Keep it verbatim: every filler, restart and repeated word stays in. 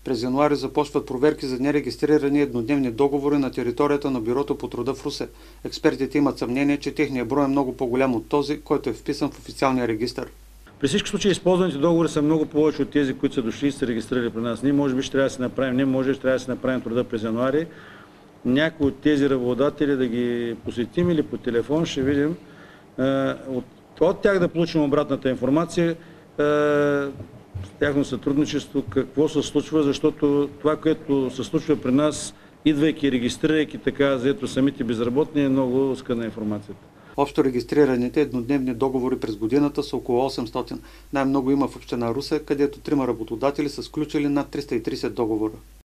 През януари започват проверки за нерегистрирани еднодневни договори на територията на Бюрото по труда в Русе. Експертите имат съмнение, че техният брой е много по-голям от този, който е вписан в официалния регистър. При всички случаи използваните договори са много повече от тези, които са дошли и са регистрирали при нас. Ние може би ще трябва да се направим, не може, ще трябва да се направим труда през януари. Някои от тези работодатели да ги посетим или по телефон ще видим от, от тях да получим обратната информация, с тяхно сътрудничество, какво се случва, защото това, което се случва при нас, идвайки и регистрирайки така, заето самите безработни, е много скъдна информацията. Общо регистрираните еднодневни договори през годината са около осемстотин. Най-много има в община Русе, където трима работодатели са сключили над триста и тридесет договора.